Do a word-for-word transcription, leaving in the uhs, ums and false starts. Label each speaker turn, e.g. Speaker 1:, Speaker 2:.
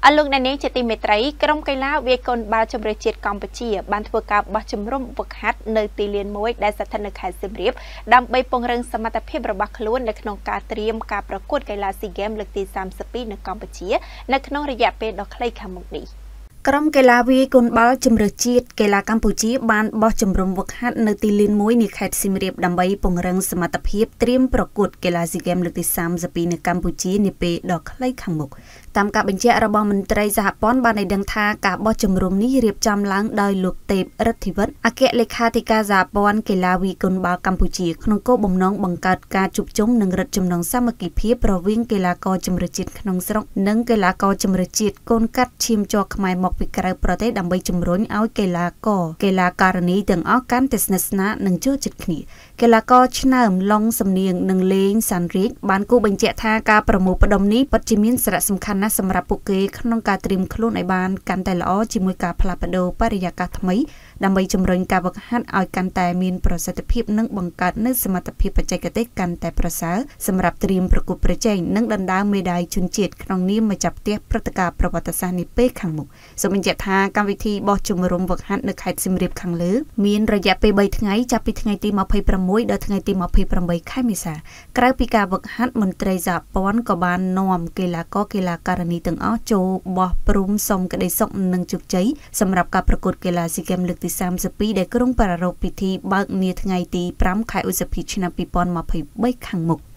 Speaker 1: អលោកអ្នកនាងជាទីមេត្រីក្រុមកីឡាវាយកូនបាល់ជម្រើសជាតិកម្ពុជាបានធ្វើការបោះជំរំវឹកហាត់នៅទីលានមួយដែលស្ថិតនៅខេត្តសៀមរាបដើម្បីពង្រឹងសមត្ថភាពរបស់ខ្លួននៅក្នុងការត្រៀមការប្រកួតកីឡាស៊ីហ្គេមលើកទីសាមសិបពីរនៅកម្ពុជានៅក្នុងរយៈពេលដ៏ខ្លីខាងមុខនេះក្រុមកីឡាវាយកូនបាល់ជម្រើសជាតិកីឡាកម្ពុជាបានបោះជំរំវឹកហាត់នៅទីលានមួយនៃខេត្តសៀមរាបដើម្បីពង្រឹងសមត្ថភាពត្រៀមប្រកួតកីឡាស៊ីហ្គេមលើកទីសាមសិបពីរនៅកម្ពុជានាពេលដ៏ខ្លីខាងមុខតាមការបញ្ជាក់របស់មន្ត្រីសហព័ន្ធបានឲ្យដឹងថាការបោះជំរំនេះរៀបចំឡើងដោយលោកទេពរិទ្ធិវិទ្យអគ្គលេខាធិការសហព័ន្ធកីឡាវាយកូនបាល់កម្ពុជាក្នុងគោលបំណងបង្កើតការជួបជុំនិងរឹតចំណងសាមគ្គីភាពរវាងកីឡាករជម្រើសជាតិក្នុងស្រុកនិងកីឡាករជម្រើសជាតិកូនកាត់ឈាមជ័រខ្មែរមកពីក្រៅប្រទេសដើម្បីជំរុញឲ្យកីឡាករកីឡាការិនីទាំងអស់កាន់តែស្និទ្ធស្នាលនិងចូលចិត្តគ្នាកីឡាករឆ្នើមឡុងសំនៀងនិងលេងសាន់រីកបានគូបញ្ជាក់ថាការប្រមូលផ្ដុំនេះពិតជាមានសារៈសំខាន់ណាស់សម្រាប់ពួកគេក្នុងការត្រៀមខ្លួនឲ្យបានកាន់តែល្អជាមួយការផ្លាស់ប្ដូរបរិយាកាសថ្មីដើម្បីជំរុញការវឹកហាត់ឲ្យកាន់តែមានប្រសិទ្ធភាពនិងបង្កើតនូវសមត្ថភាពបច្ចេកទេសកាន់តែប្រសើរសម្រាប់ត្រៀមប្រកួតប្រជែងនិងដណ្ដើមមេដាយជូនជាតិក្នុងនាមម្ចាស់ផ្ទះព្រឹត្តិការណ៍ប្រវត្តិសាស្ត្រនាពេលខាងមុខសូមបញ្ជាក់ថាកម្មវិធីបោះជំរំវឹកហាត់នៅខេត្តសៀមរាបខាងលើមានរយៈពេលបីថ្ងៃចាប់ពីថ្ងៃទីម្ភៃប្រាំមួយដល់ថ្ងៃទីម្ភៃប្រាំបីខែមេសាក្រៅពីការវឹកហាត់មន្ត្រីសហព័ន្ធក៏បាននាំកីឡាករកីឡាការិនីទាំងអស់ចូលបោះព្រំសុំក្តីសុខនិងជោគជ័យសម្រាប់ការប្រកួតកីឡាស៊ីហ្គេមលើកទីសាមសិបពីរដែលក្រុងប្រារព្ធពិធីបើកនាថ្ងៃទីប្រាំខែឧសភាឆ្នាំពីរពាន់ម្ភៃបីខាងមុខ